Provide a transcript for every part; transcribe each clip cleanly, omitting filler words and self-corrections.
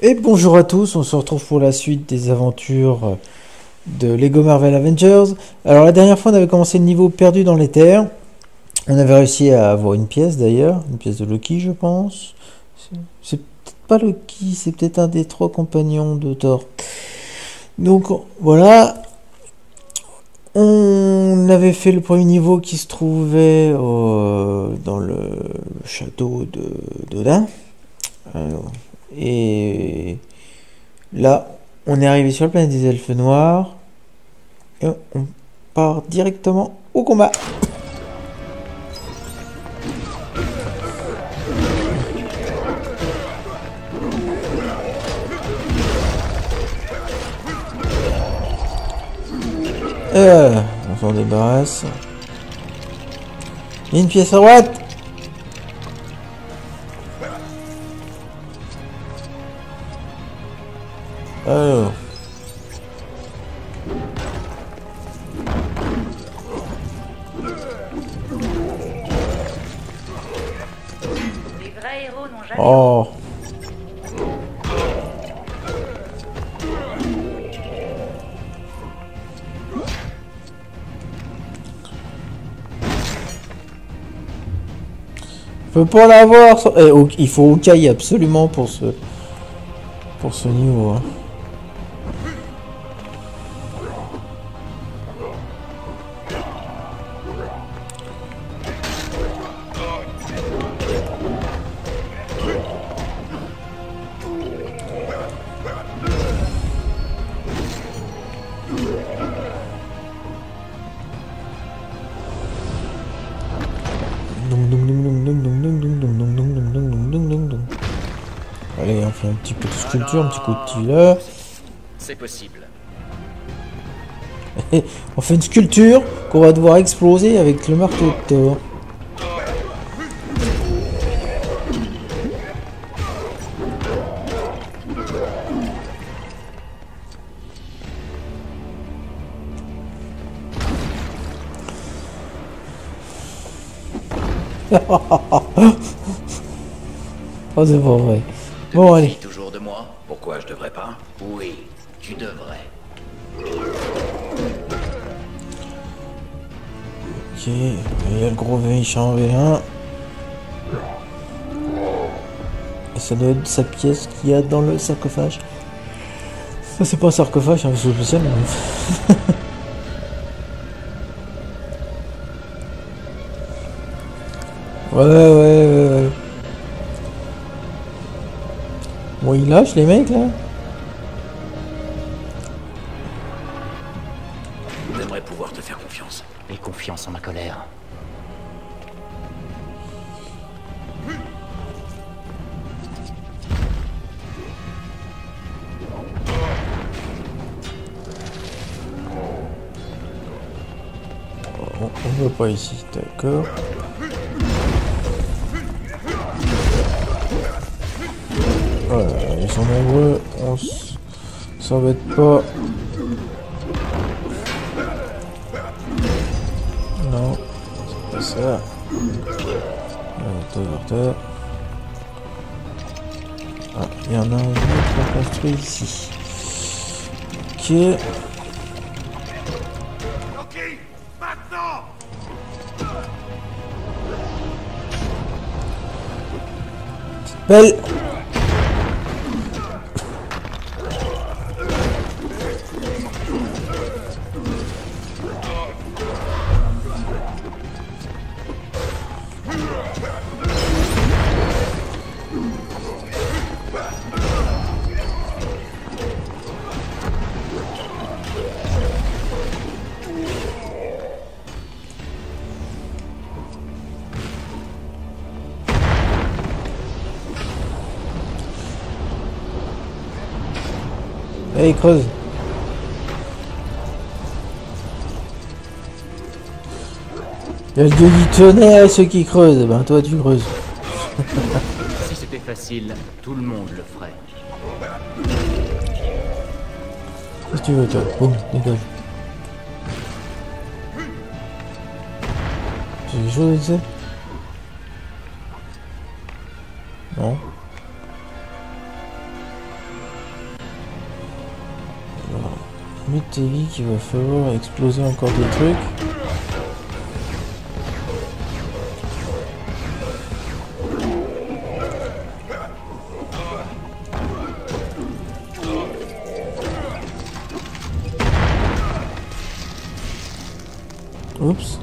Et bonjour à tous, on se retrouve pour la suite des aventures de Lego Marvel Avengers. Alors la dernière fois on avait commencé le niveau perdu dans les terres. On avait réussi à avoir une pièce d'ailleurs, une pièce de Loki je pense. C'est peut-être pas Loki, c'est peut-être un des trois compagnons de Thor. Donc voilà, on avait fait le premier niveau qui se trouvait dans le château d'Odin. Et là, on est arrivé sur la planète des elfes noirs. Et on part directement au combat. On s'en débarrasse. Il y a une pièce à droite. Alors. Les vrais héros n'ont jamais... Oh. Faut pas l'avoir. Il faut Hawkeye absolument pour ce niveau. Hein. Allez, on fait un petit peu de sculpture, un petit coup de tiller. C'est possible. On fait une sculpture qu'on va devoir exploser avec le marteau de Thor. Oh, c'est pas vrai. Bon, allez. Toujours de moi? Pourquoi je devrais pas? Oui, tu devrais. Ok, il y a le gros méchant V1. Et ça doit être sa pièce qu'il y a dans le sarcophage. Ça, c'est pas un sarcophage, c'est un vaisseau spécial. Mais... ouais. Bon, il lâche les mecs là. J'aimerais pouvoir te faire confiance. Et confiance en ma colère. On ne va pas ici, d'accord. Voilà, ils sont nombreux, on s'embête pas. Non, c'est pas ça. Terre. Ah, il y en a un autre construit ici. Ok. Belle. Allez, creuse. Il y a le dieu du tonnerre à ceux qui creusent. Ben toi tu creuses. Si c'était facile, tout le monde le ferait. Qu'est-ce que tu veux toi? Boum, dégage. J'ai des choses à dire? Non. métallique, il va falloir exploser encore des trucs. Oups.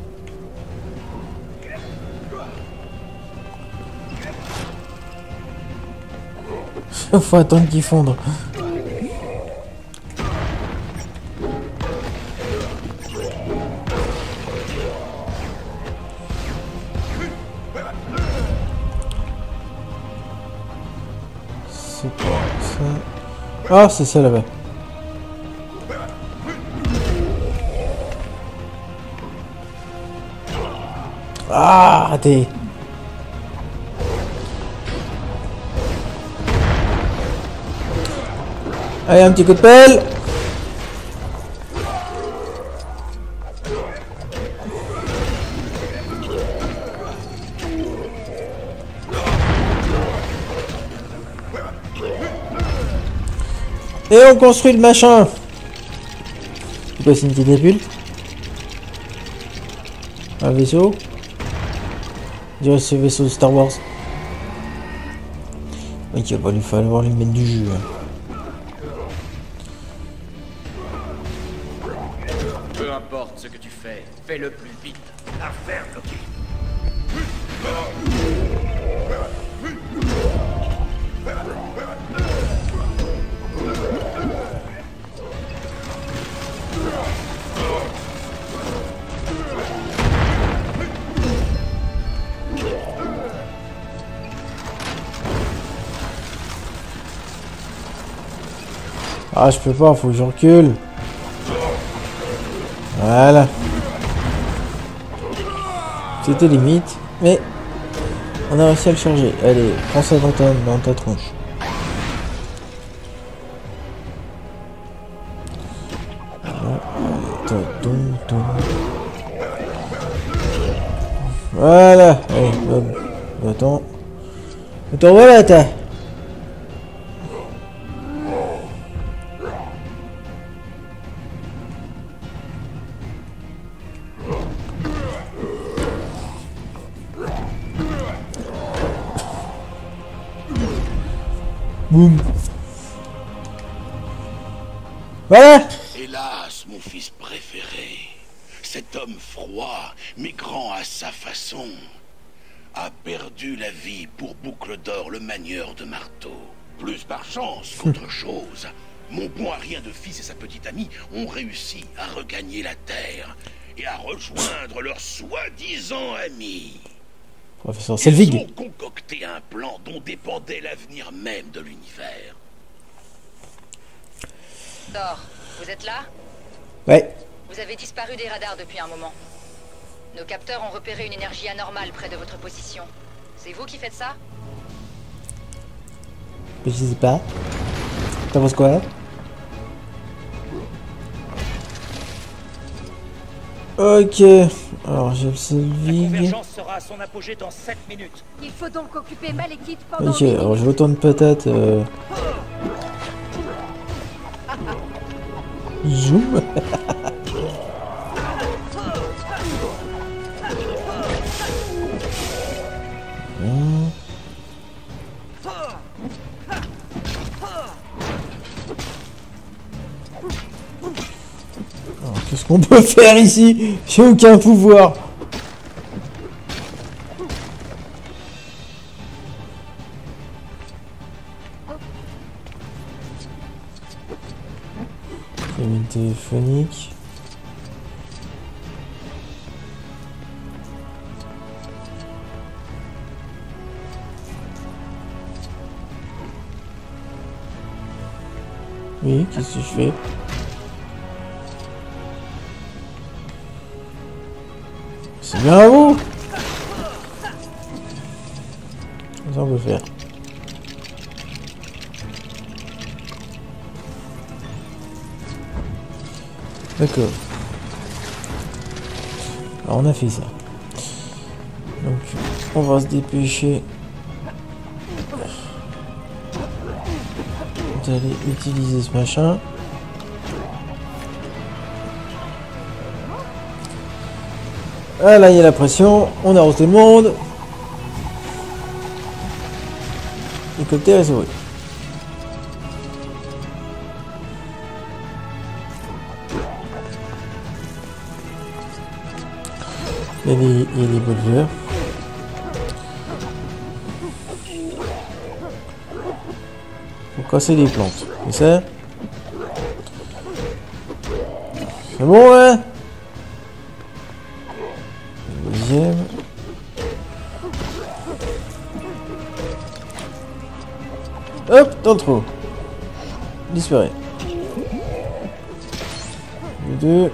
Faut attendre qu'il fonde. C'est pas ça. Ah, c'est ça là-bas. Ah, raté. Allez, un petit coup de pelle. Et on construit le machin. C'est quoi, c'est une catapulte? Un vaisseau? Je dirais ce vaisseau de Star Wars. Ok, il va lui falloir lui mettre du jus. Peu importe ce que tu fais, fais-le plus vite. Affaire bloquée. Ah, je peux pas, faut que je recule. Voilà. C'était limite, mais on a réussi à le charger. Allez, prends ça dans ta tronche. Voilà. Allez, attends. Attends, voilà, t'as. Boum. Voilà. Hélas, mon fils préféré, cet homme froid, mais grand à sa façon, a perdu la vie pour Boucle d'Or, le manieur de marteau. Plus par chance qu'autre chose, mon bon rien de fils et sa petite amie ont réussi à regagner la Terre et à rejoindre leurs soi-disant amis. Professeur Selvig. Ils ont concocté un plan dont dépendait l'avenir même de l'univers. Thor, vous êtes là? Ouais. Vous avez disparu des radars depuis un moment. Nos capteurs ont repéré une énergie anormale près de votre position. C'est vous qui faites ça? Je sais pas. T'en penses quoi? Ok. Alors j'ai le Selvig. La convergence sera à son apogée dans 7 minutes. Il faut donc occuper Malekith pendant Ok, alors je retourne peut-être. Zoom. Alors, qu'est-ce qu'on peut faire ici? J'ai aucun pouvoir. Cabine téléphonique. Oui, qu'est-ce que je fais? C'est bien à vous! Ça on peut faire. D'accord. Alors on a fait ça. Donc on va se dépêcher d'aller utiliser ce machin. Ah là, il y a la pression. On arrose tout le monde. Hélicoptère et souris. Il y a des boliveurs. Faut casser des plantes. C'est ça? C'est bon, ouais? Deuxième. Hop, dans le trou. Disparaît. Deux.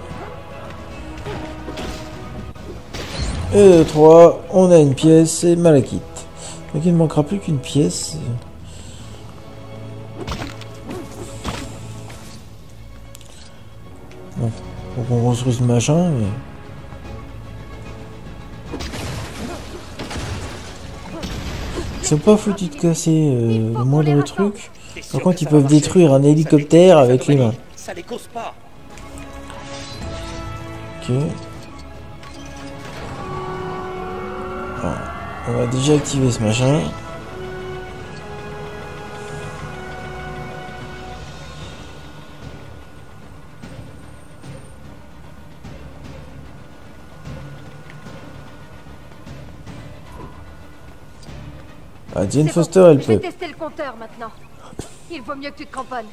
Et 3, on a une pièce et Malekith. Donc il ne manquera plus qu'une pièce. Bon, faut qu'on construise le machin, mais... Ils sont pas foutus de casser le moindre truc. Par contre, ils peuvent détruire un hélicoptère avec les mains. Ça les cause pas. Ok. Voilà. On va déjà activer ce machin. Ah, Jane C'est Foster, bon, elle je vais peut. tester le compteur maintenant. Il vaut mieux que tu te cramponnes.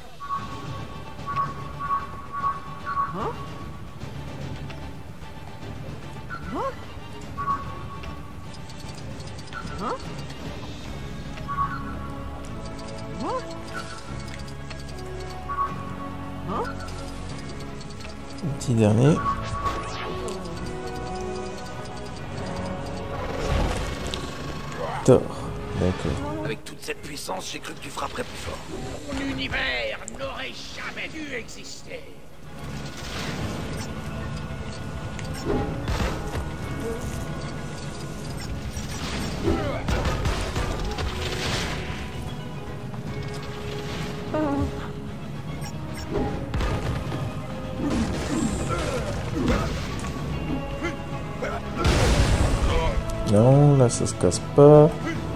Petit dernier. Thor. D'accord. Avec toute cette puissance, j'ai cru que tu frapperais plus fort. Mon univers n'aurait jamais dû exister. Non, là ça se casse pas.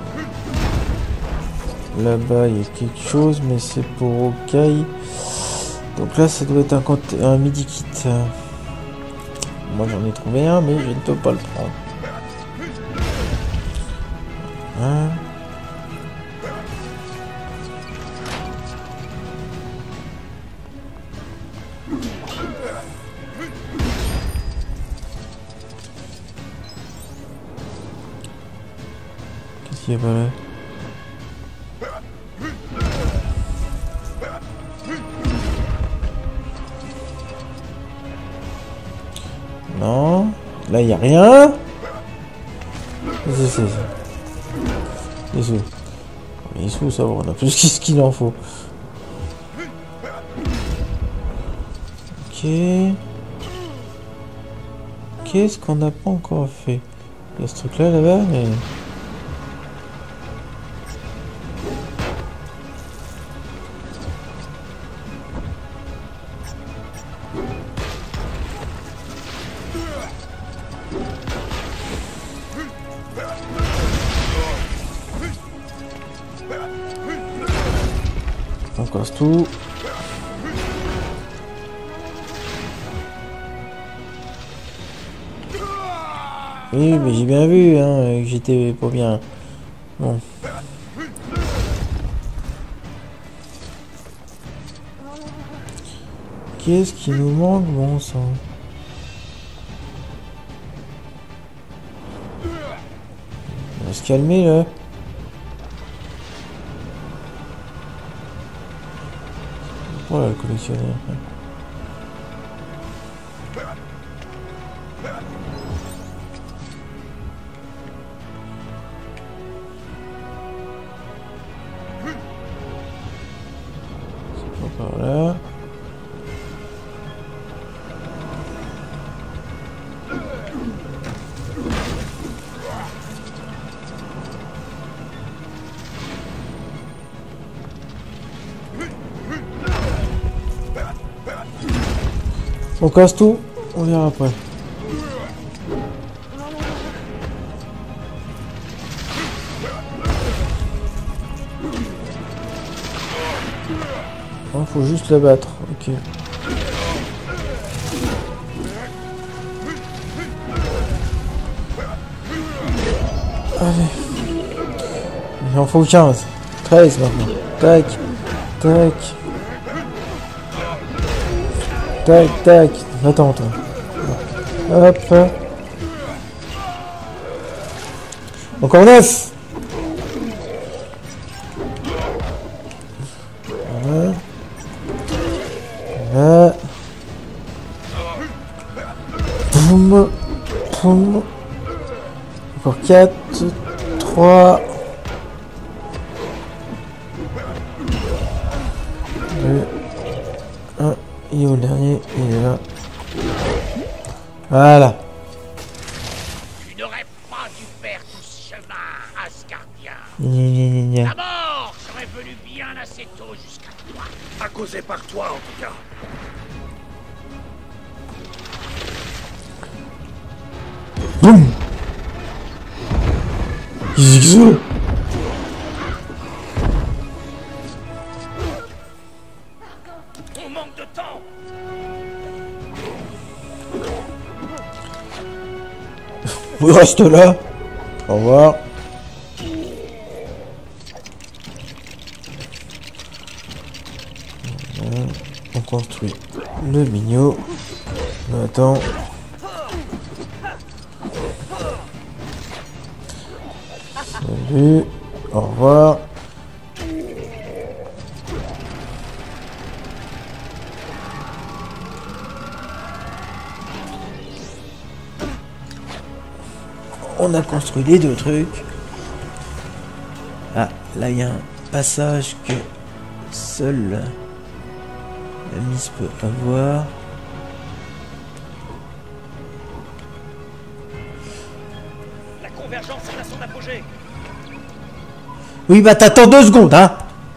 Là-bas il y a quelque chose, mais c'est pour Okai. Donc là ça doit être un midi kit. Moi j'en ai trouvé un, mais je ne peux pas le prendre. Hein? Qu'est-ce qu'il y a pas là? Non, là il n'y a rien. C'est les sous. Les sous, ça va, on a plus qu'il en faut. Ok. Qu'est-ce qu'on n'a pas encore fait? Il y a ce truc là là-bas, mais... On casse tout. Oui, mais j'ai bien vu hein, que j'étais pas bien. Bon. Qu'est-ce qui nous manque, bon sang? On va se calmer là. Voilà le collectionneur. C'est pas par là. On casse tout, on verra après. Faut juste la battre. Ok. Allez. Il en faut 15. 13 maintenant. Tac. Tac. Tac, tac. Attends, toi. Hop. Encore 9. Voilà. Voilà. Boum. Boum. Encore 4. 3. 2. 1. Il est où le dernier? Il est là. Voilà. Tu n'aurais pas dû faire tout ce chemin, Asgardien. Gna, gna, gna. La mort serait venue bien assez tôt jusqu'à toi. À causer par toi, en tout cas. Boum. Zigzou. On manque de temps. Vous restez là. Au revoir. Voilà. On construit le mignot. On attend. Salut. Au revoir. On a construit les deux trucs. Ah, là il y a un passage que seule la Miss peut avoir. La convergence est à son apogée. Oui, bah t'attends 2 secondes, hein.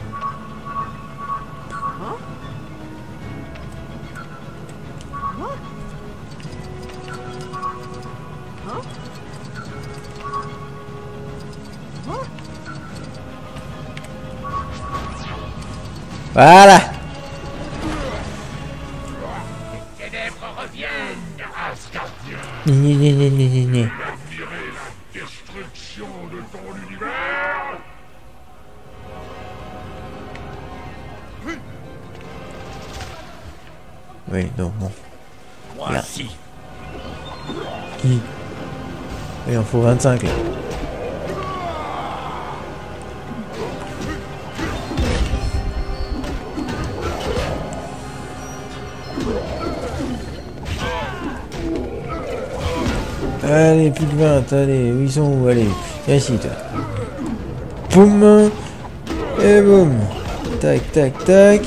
Voilà. Les ténèbres reviennent, Asgardien. Gna, gna, gna, gna, gna, gna. Admirer la destruction de ton univers. Oui, non, bon. Moi, Là. si. Qui? Il en faut 25 là. Allez, plus de 20, allez, où ils sont où? Allez, viens ici toi. Boum. Et boum. Tac, tac, tac.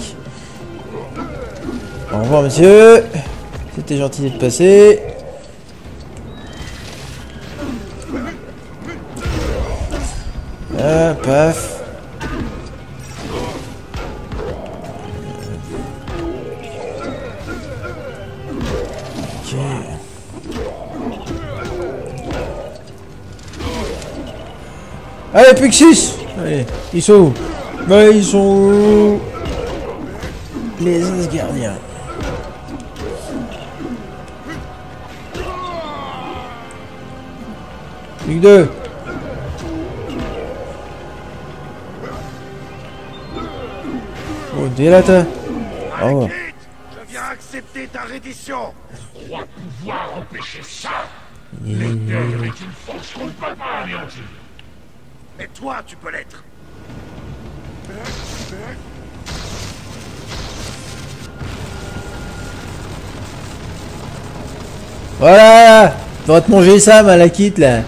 Au revoir monsieur. C'était gentil de passer. Ah, paf. Ok. Allez, plus que 6. Allez, ils sont où? Bah, ils sont où? Les Asgardiens. Plus que 2. Oh, délata. Oh. Je viens accepter ta reddition. Crois pouvoir empêcher ça. L'éther est une force qu'on ne peut pas anéantir. Mais toi, tu peux l'être. Voilà. Faudra te manger ça, Malakith, là.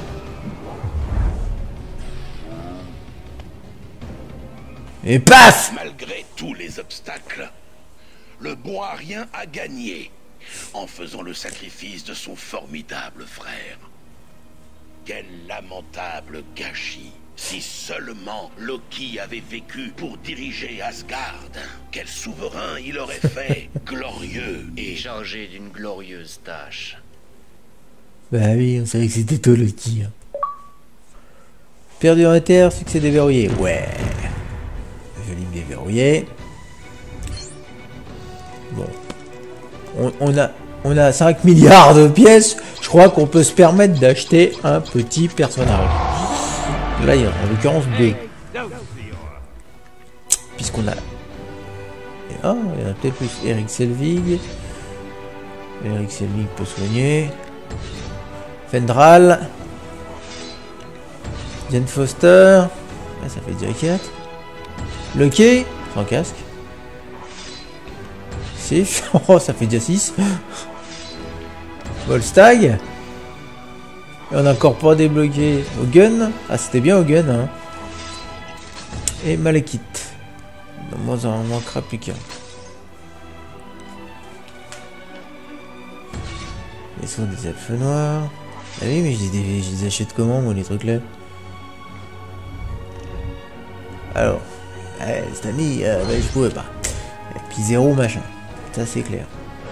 Et paf! Malgré tous les obstacles, le bon Arien a gagné en faisant le sacrifice de son formidable frère. Quel lamentable gâchis! Si seulement Loki avait vécu pour diriger Asgard, quel souverain il aurait fait, glorieux et... Chargé d'une glorieuse tâche. Bah oui, on savait que c'était toi, Loki. Perdu dans la terre, succès déverrouillé. Ouais. Je vais me déverrouiller. Bon. On a 5 milliards de pièces. Je crois qu'on peut se permettre d'acheter un petit personnage. Là, il y a en l'occurrence B. Puisqu'on a... Ah, il y en a peut-être plus. Eric Selvig. Eric Selvig peut soigner. Fendral. Jane Foster. Ah, ça fait déjà 4. Lucky. Sans casque. Sif. Oh, ça fait déjà 6. Volstagg. Et on a encore pas débloqué Hogun. Ah, c'était bien Hogun, hein. Et Malekith. Moi, ça en manquera plus qu'un. Ils sont des elfes noirs. Ah oui, mais je les achète comment, moi, les trucs là? Alors, cette année, je pouvais pas. Et puis 0 machin. Ça, c'est clair.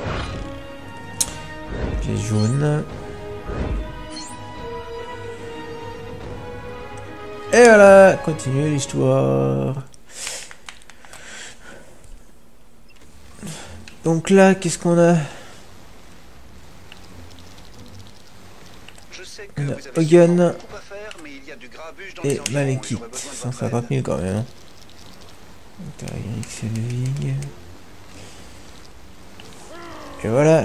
Pièce jaune. Et voilà, continue l'histoire. Donc là, qu'est-ce qu'on a? On a Hogun et Malekith. 150 000 quand même. Hein. Eric Selvig. Et voilà.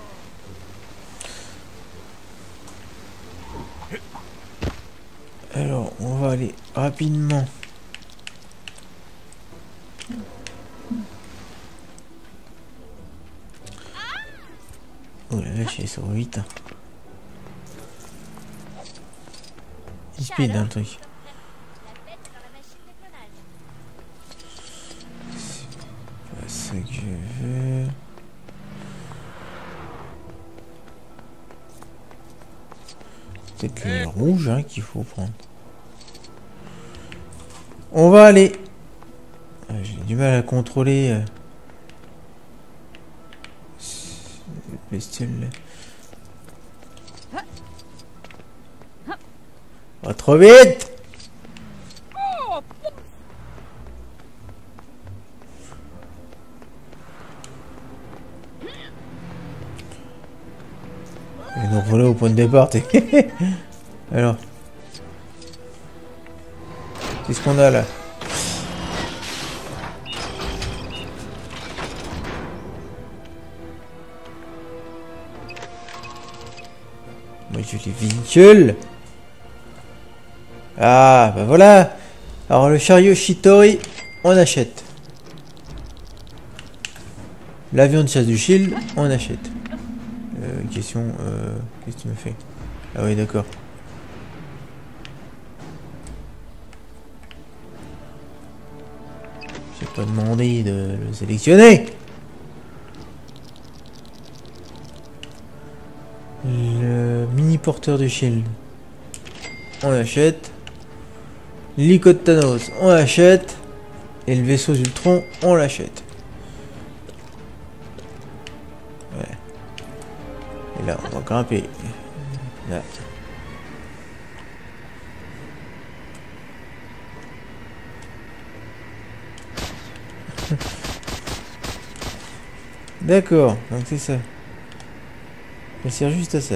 Alors, on va aller rapidement. Oh la vache, il est sur 8. Il speed un truc. C'est pas ça que je veux. Peut-être le rouge hein, qu'il faut prendre. On va aller. J'ai du mal à contrôler. Bestiole. Pas trop vite. Et donc voilà au point de départ. Alors, qu'est-ce qu'on a là? Moi je les véhicules. Ah bah voilà. Alors le chariot Shitori, on achète. L'avion de chasse du Shield, on achète. Question, qu'est-ce que tu me fais? Ah oui d'accord. J'ai pas demandé de le sélectionner. Le mini porteur du Shield, on l'achète. L'Ico de Thanos, on l'achète. Et le vaisseau Ultron, on l'achète. Ouais. Et là, on va grimper. Là. D'accord, donc c'est ça. Ça sert juste à ça.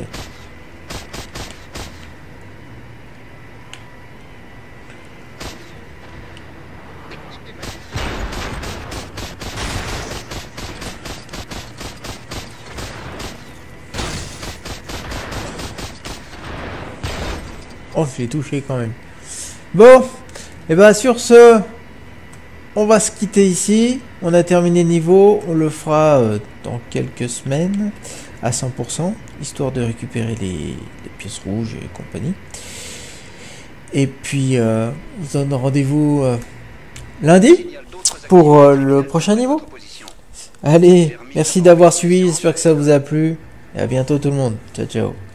Oh, je l'ai touché quand même. Bon, et ben sur ce, on va se quitter ici. On a terminé le niveau. On le fera dans quelques semaines à 100%, histoire de récupérer les pièces rouges et compagnie. Et puis, on se donne rendez-vous lundi pour le prochain niveau. Allez, merci d'avoir suivi. J'espère que ça vous a plu. Et à bientôt tout le monde. Ciao, ciao.